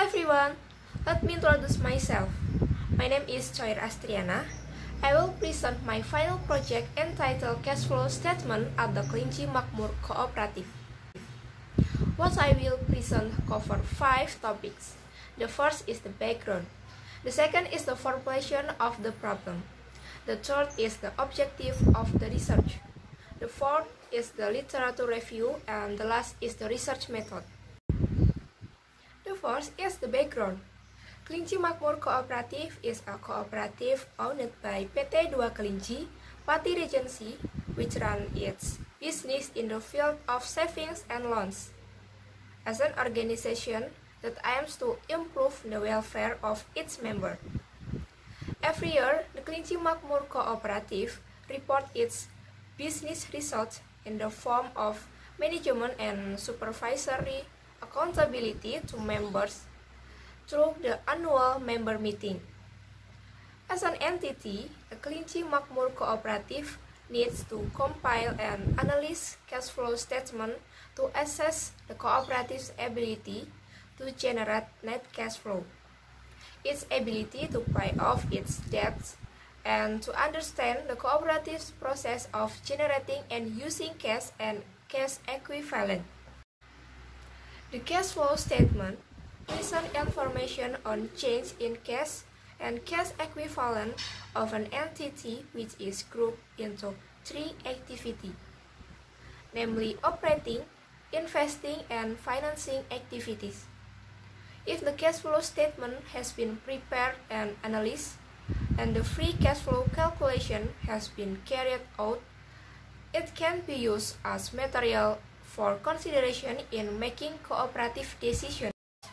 everyone, let me introduce myself. My name is Choir Astriana. I will present my final project entitled Cash Flow Statement at the Kelinci Makmur Cooperative. What I will present cover 5 topics. The first is the background. The second is the formulation of the problem. The third is the objective of the research. The fourth is the literature review, and the last is the research method. The first is the background. Kelinci Makmur Cooperative is a cooperative owned by PT 2 Kelinci, Pati Regency, which runs its business in the field of savings and loans. As an organization that aims to improve the welfare of its members. Every year, the Kelinci Makmur Cooperative reports its business results in the form of management and supervisory accountability to members through the annual member meeting. As an entity, the Kelinci Makmur Cooperative needs to compile and analyze cash flow statement to assess the cooperative's ability to generate net cash flow, its ability to pay off its debts, and to understand the cooperative's process of generating and using cash and cash equivalent. The cash flow statement presents information on change in cash and cash equivalent of an entity which is grouped into 3 activities, namely operating, investing, and financing activities. If the cash flow statement has been prepared and analyzed, and the free cash flow calculation has been carried out, it can be used as material for consideration in making cooperative decisions.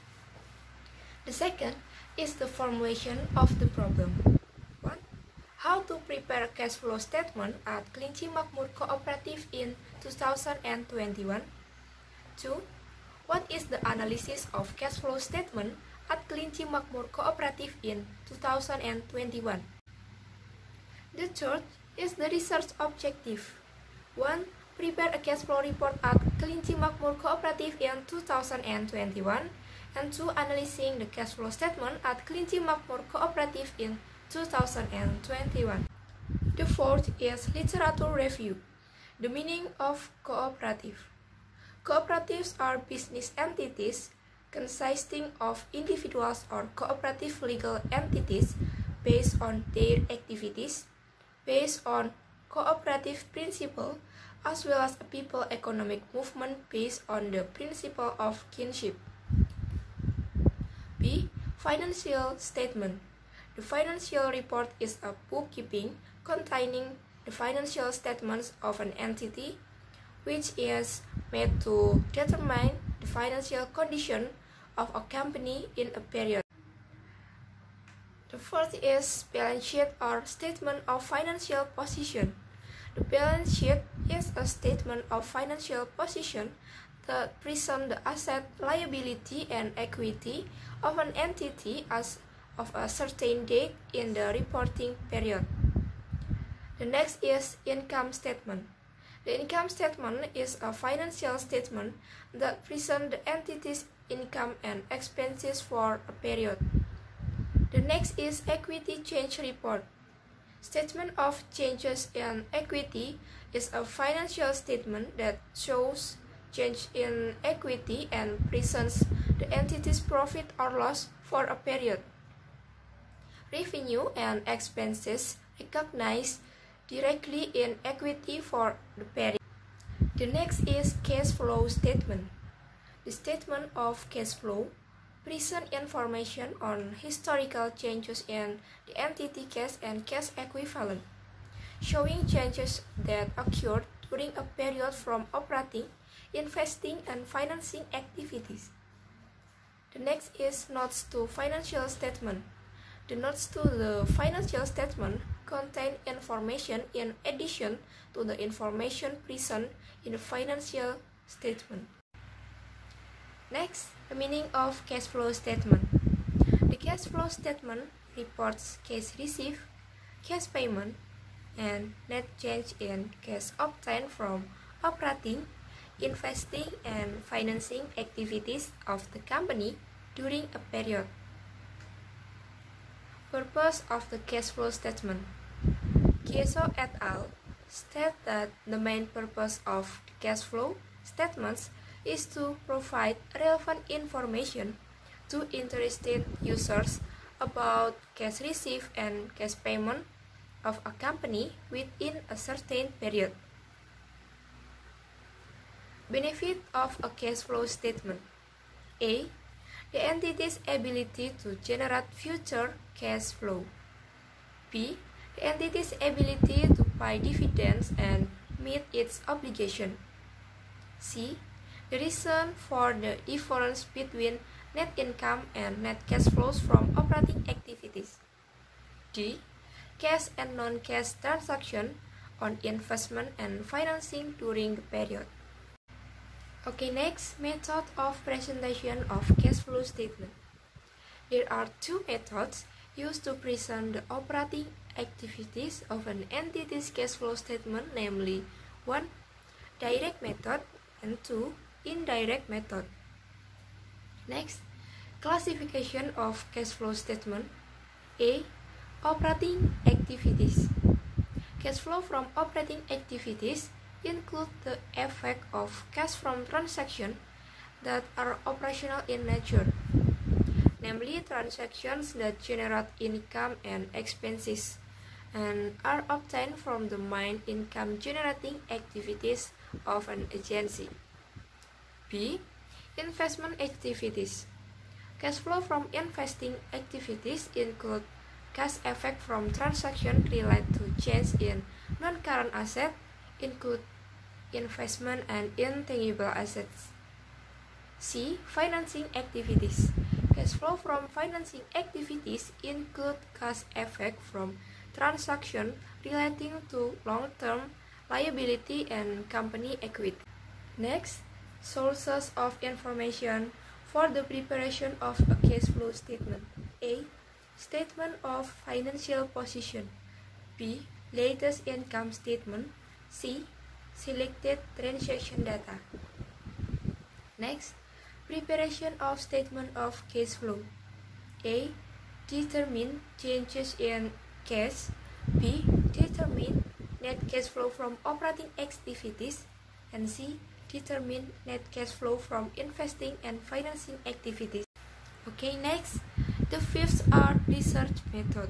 The second is the formulation of the problem. 1. How to prepare cash flow statement at Kelinci Makmur Cooperative in 2021. 2. What is the analysis of cash flow statement at Kelinci Makmur Cooperative in 2021? The third is the research objective. 1. Prepare a cash flow report at Kelinci Makmur Cooperative in 2021, and 2. Analyzing the cash flow statement at Kelinci Makmur Cooperative in 2021. The fourth is literature review. The meaning of cooperative. Cooperatives are business entities consisting of individuals or cooperative legal entities based on their activities, based on cooperative principle, as well as a people economic movement based on the principle of kinship. B. Financial statement. The financial report is a bookkeeping containing the financial statements of an entity, which is made to determine the financial condition of a company in a period. The fourth is balance sheet or statement of financial position. The balance sheet is a statement of financial position that presents the asset, liability, and equity of an entity as of a certain date in the reporting period. The next is income statement. The income statement is a financial statement that presents the entity's income and expenses for a period. The next is equity change report. Statement of changes in equity is a financial statement that shows change in equity and presents the entity's profit or loss for a period. Revenue and expenses recognized directly in equity for the period. The next is cash flow statement. The statement of cash flow presents information on historical changes in the entity cash and cash equivalent, showing changes that occurred during a period from operating, investing, and financing activities. The next is notes to financial statement. The notes to the financial statement contain information in addition to the information present in the financial statement. Next, the meaning of cash flow statement. The cash flow statement reports cash received, cash payment, and net change in cash obtained from operating, investing, and financing activities of the company during a period. Purpose of the cash flow statement. Kieso et al. State that the main purpose of cash flow statements is to provide relevant information to interested users about cash received and cash payment of a company within a certain period. Benefit of a cash flow statement. A. The entity's ability to generate future cash flow. B. The entity's ability to pay dividends and meet its obligation. C. The reason for the difference between net income and net cash flows from operating activities. D. Cash and non-cash transaction on investment and financing during the period. Okay, next, method of presentation of cash flow statement. There are two methods used to present the operating activities of an entity's cash flow statement, namely 1. Direct method and 2. Indirect method. Next, classification of cash flow statement. A. Operating activities. Cash flow from operating activities include the effect of cash from transactions that are operational in nature, namely transactions that generate income and expenses and are obtained from the main income generating activities of an agency. B. Investment activities. Cash flow from investing activities include cash effect from transactions related to change in non-current assets, include investment and intangible assets. C. Financing activities. Cash flow from financing activities include cash effect from transactions relating to long-term liability and company equity. Next, sources of information for the preparation of a cash flow statement. A. Statement of financial position. B. Latest income statement. C. Selected transaction data. Next, preparation of statement of cash flow. A. Determine changes in cash. B. Determine net cash flow from operating activities. And C. Determine net cash flow from investing and financing activities. Okay, next, the fifth are research method.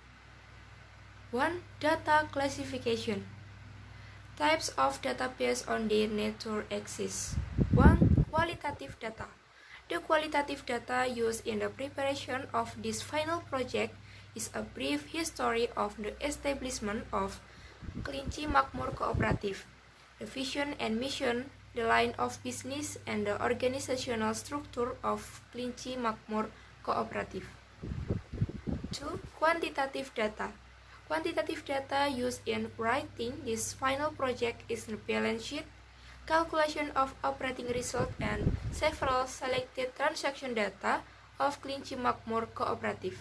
1. Data classification. Types of data based on their nature exist. 1. Qualitative data. The qualitative data used in the preparation of this final project is a brief history of the establishment of Kelinci Makmur Cooperative, the vision and mission, the line of business, and the organizational structure of Kelinci Makmur Cooperative. 2. Quantitative data. Quantitative data used in writing this final project is the balance sheet, calculation of operating result, and several selected transaction data of Kelinci Makmur Cooperative.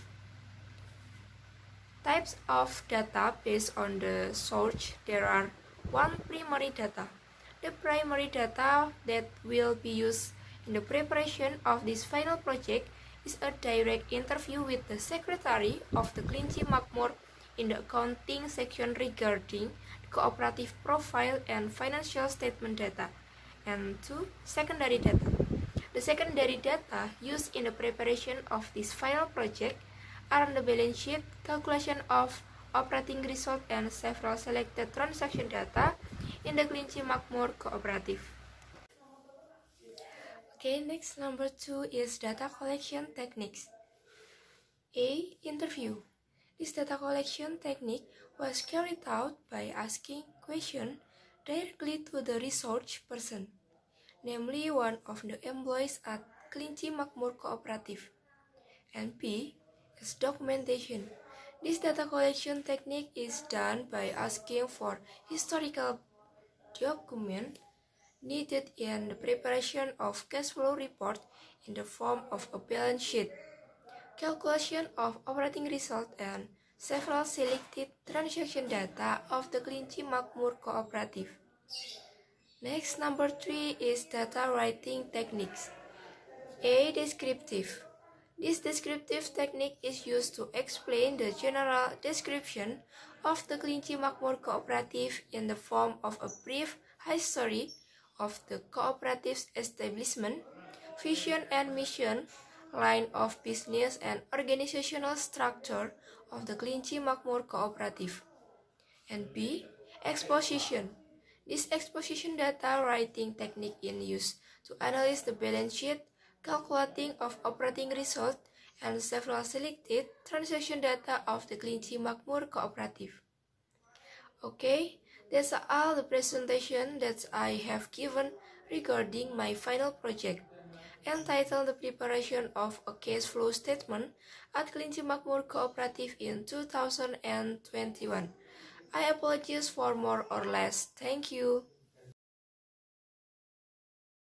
Types of data based on the source. There are 1. Primary data. The primary data that will be used in the preparation of this final project is a direct interview with the secretary of the Kelinci Makmur in the accounting section regarding the cooperative profile and financial statement data. And 2. Secondary data. The secondary data used in the preparation of this final project are the balance sheet, calculation of operating result, and several selected transaction data in the Kelinci Makmur Cooperative. Okay, next, number 2 is data collection techniques. A. Interview. This data collection technique was carried out by asking questions directly to the research person, namely one of the employees at Kelinci Makmur Cooperative. And B is documentation. This data collection technique is done by asking for historical documents needed in the preparation of cash flow report in the form of a balance sheet, calculation of operating result, and several selected transaction data of the Kelinci Makmur Cooperative. Next, number 3 is data writing techniques. A. Descriptive. This descriptive technique is used to explain the general description of the Kelinci Makmur Cooperative in the form of a brief history of the cooperative's establishment, vision and mission, line of business and organizational structure of the Kelinci Makmur Cooperative. And B. Exposition. This exposition data writing technique is used to analyze the balance sheet, calculating of operating result, and several selected transaction data of the Kelinci Makmur Cooperative. Okay, that's all the presentation that I have given regarding my final project, entitled The Preparation of a Cash Flow Statement at Kelinci Makmur Cooperative in 2021. I apologize for more or less. Thank you.